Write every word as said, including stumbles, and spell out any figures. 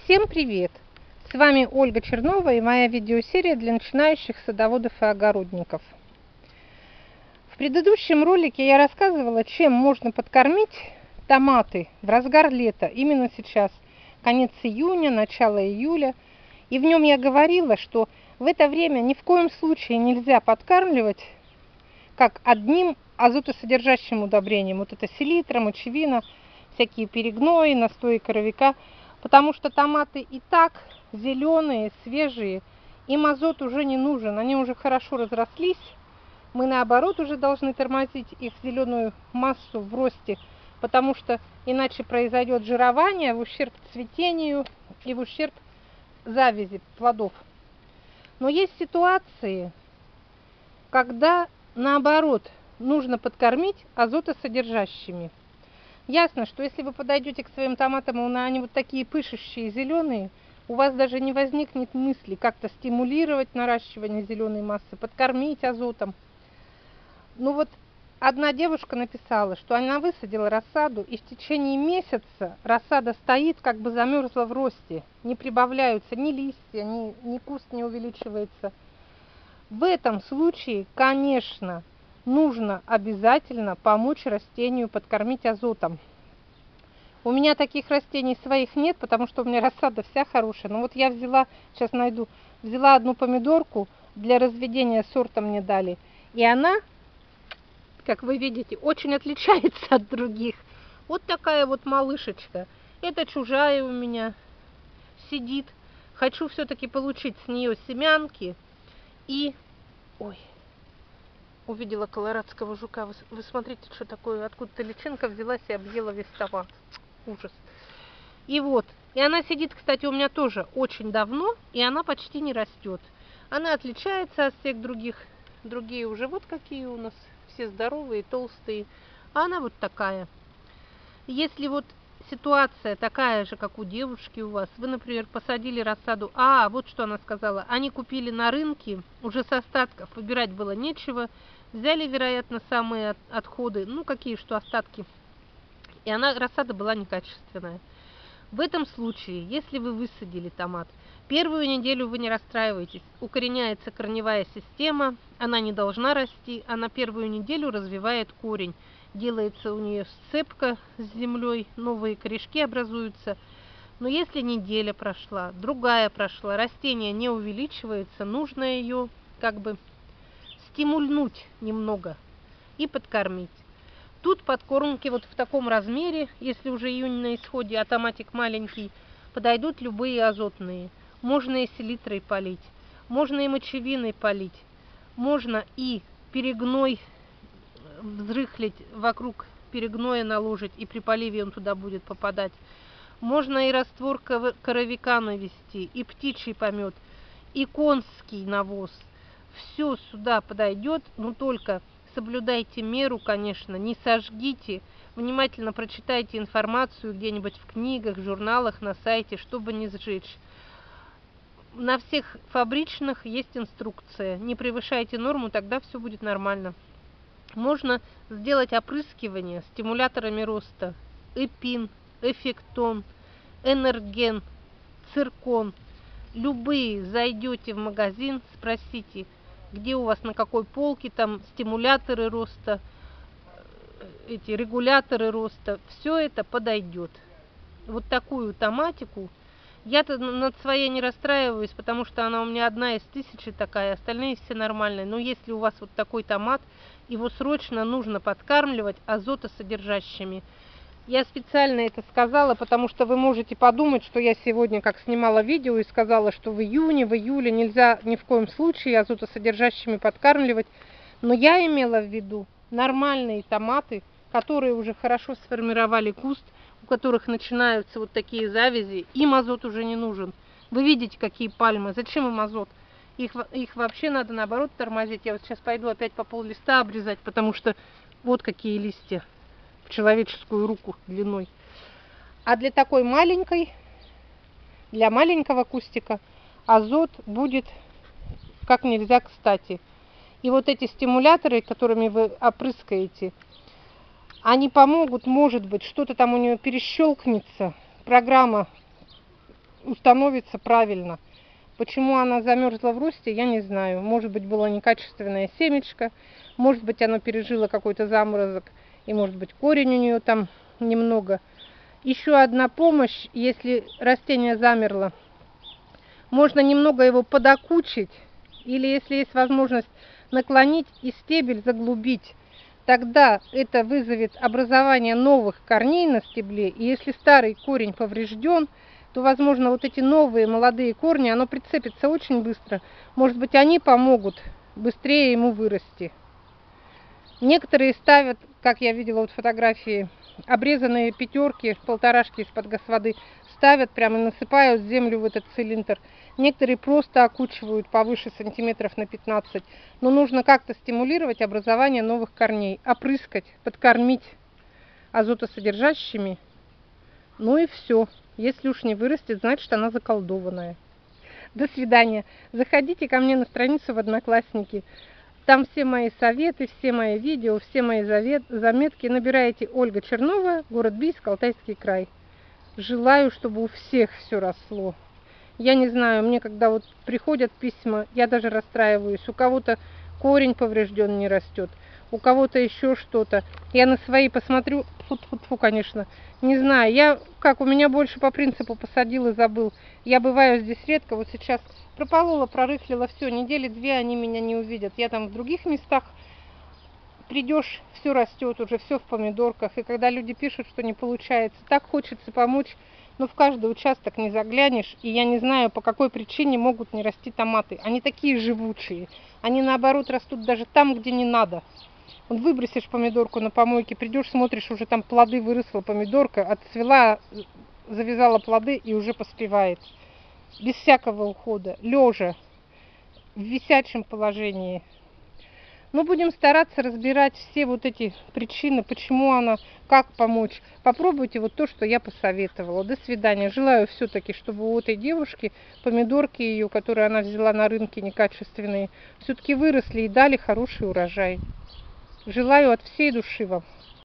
Всем привет! С вами Ольга Чернова и моя видеосерия для начинающих садоводов и огородников. В предыдущем ролике я рассказывала, чем можно подкормить томаты в разгар лета, именно сейчас, конец июня, начало июля. И в нем я говорила, что в это время ни в коем случае нельзя подкармливать как одним азотосодержащим удобрением. Вот это селитра, мочевина, всякие перегнои, настои коровика. Потому что томаты и так зеленые, свежие, им азот уже не нужен, они уже хорошо разрослись. Мы наоборот уже должны тормозить их зеленую массу в росте, потому что иначе произойдет жирование в ущерб цветению и в ущерб завязи плодов. Но есть ситуации, когда наоборот нужно подкормить азотосодержащими. Ясно, что если вы подойдете к своим томатам, и они вот такие пышущие, зеленые, у вас даже не возникнет мысли как-то стимулировать наращивание зеленой массы, подкормить азотом. Ну вот одна девушка написала, что она высадила рассаду, и в течение месяца рассада стоит, как бы замерзла в росте. Не прибавляются ни листья, ни, ни куст не увеличивается. В этом случае, конечно, нужно обязательно помочь растению подкормить азотом. У меня таких растений своих нет, потому что у меня рассада вся хорошая. Но вот я взяла, сейчас найду, взяла одну помидорку, для разведения сорта мне дали. И она, как вы видите, очень отличается от других. Вот такая вот малышечка. Это чужая у меня сидит. Хочу все-таки получить с нее семянки. И... Ой... Увидела колорадского жука. Вы, вы смотрите, что такое. Откуда-то личинка взялась и объела весь томат. Ужас. И вот. И она сидит, кстати, у меня тоже очень давно. И она почти не растет. Она отличается от всех других. Другие уже вот какие у нас. Все здоровые, толстые. А она вот такая. Если вот ситуация такая же, как у девушки у вас. Вы, например, посадили рассаду. А, вот что она сказала. Они купили на рынке. Уже с остатков. Выбирать было нечего. Взяли, вероятно, самые отходы, ну, какие что остатки. И она, рассада была некачественная. В этом случае, если вы высадили томат, первую неделю вы не расстраиваетесь. Укореняется корневая система, она не должна расти, она первую неделю развивает корень. Делается у нее сцепка с землей, новые корешки образуются. Но если неделя прошла, другая прошла, растение не увеличивается, нужно ее как бы стимульнуть немного и подкормить. Тут подкормки вот в таком размере, если уже июнь на исходе, а томатик маленький, подойдут любые азотные. Можно и селитрой полить, можно и мочевиной полить, можно и перегной взрыхлить, вокруг перегноя наложить, и при поливе он туда будет попадать. Можно и раствор коровика навести, и птичий помет, и конский навоз. Все сюда подойдет, но только соблюдайте меру, конечно, не сожгите, внимательно прочитайте информацию где-нибудь в книгах, журналах, на сайте, чтобы не сжечь. На всех фабричных есть инструкция, не превышайте норму, тогда все будет нормально. Можно сделать опрыскивание стимуляторами роста: эпин, эффектон, энерген, циркон. Любые, зайдете в магазин, спросите, где у вас на какой полке там стимуляторы роста, эти регуляторы роста, все это подойдет. Вот такую томатику. Я-то над своей не расстраиваюсь, потому что она у меня одна из тысячи такая, остальные все нормальные. Но если у вас вот такой томат, его срочно нужно подкармливать азотосодержащими. Я специально это сказала, потому что вы можете подумать, что я сегодня как снимала видео и сказала, что в июне, в июле нельзя ни в коем случае азотосодержащими подкармливать. Но я имела в виду нормальные томаты, которые уже хорошо сформировали куст, у которых начинаются вот такие завязи, им азот уже не нужен. Вы видите, какие пальмы, зачем им азот? Их, их вообще надо наоборот тормозить. Я вот сейчас пойду опять по пол листа обрезать, потому что вот какие листья. В человеческую руку длиной. А для такой маленькой, для маленького кустика азот будет как нельзя кстати. И вот эти стимуляторы, которыми вы опрыскаете, они помогут, может быть, что-то там у нее перещелкнется, программа установится правильно. Почему она замерзла в росте, я не знаю. Может быть, было некачественное семечко, может быть, оно пережило какой-то заморозок, и может быть, корень у нее там немного. Еще одна помощь, если растение замерло, можно немного его подокучить, или если есть возможность наклонить и стебель заглубить. Тогда это вызовет образование новых корней на стебле, и если старый корень поврежден, то, возможно, вот эти новые молодые корни, оно прицепится очень быстро. Может быть, они помогут быстрее ему вырасти. Некоторые ставят, как я видела вот фотографии, обрезанные пятерки, полторашки из-под газ воды, ставят прямо и насыпают землю в этот цилиндр. Некоторые просто окучивают повыше сантиметров на пятнадцать. Но нужно как-то стимулировать образование новых корней, опрыскать, подкормить азотосодержащими. Ну и все. Если уж не вырастет, значит, она заколдованная. До свидания. Заходите ко мне на страницу в Одноклассники. Там все мои советы, все мои видео, все мои заметки. Набираете Ольга Чернова, город Бийск, Алтайский край. Желаю, чтобы у всех все росло. Я не знаю, мне когда вот приходят письма, я даже расстраиваюсь. У кого-то корень поврежден, не растет. У кого-то еще что-то. Я на свои посмотрю, фу-фу-фу, конечно, не знаю. Я, как, у меня больше по принципу посадил и забыл. Я бываю здесь редко, вот сейчас прополола, прорыхлила, все, недели две они меня не увидят. Я там в других местах, придешь, все растет уже, все в помидорках. И когда люди пишут, что не получается, так хочется помочь, но в каждый участок не заглянешь. И я не знаю, по какой причине могут не расти томаты. Они такие живучие. Они, наоборот, растут даже там, где не надо. Вот выбросишь помидорку на помойке, придешь, смотришь, уже там плоды выросла помидорка, отцвела, завязала плоды и уже поспевает. Без всякого ухода, лежа, в висячем положении. Но будем стараться разбирать все вот эти причины, почему она, как помочь. Попробуйте вот то, что я посоветовала. До свидания. Желаю все-таки, чтобы у этой девушки помидорки ее, которые она взяла на рынке некачественные, все-таки выросли и дали хороший урожай. Желаю от всей души вам.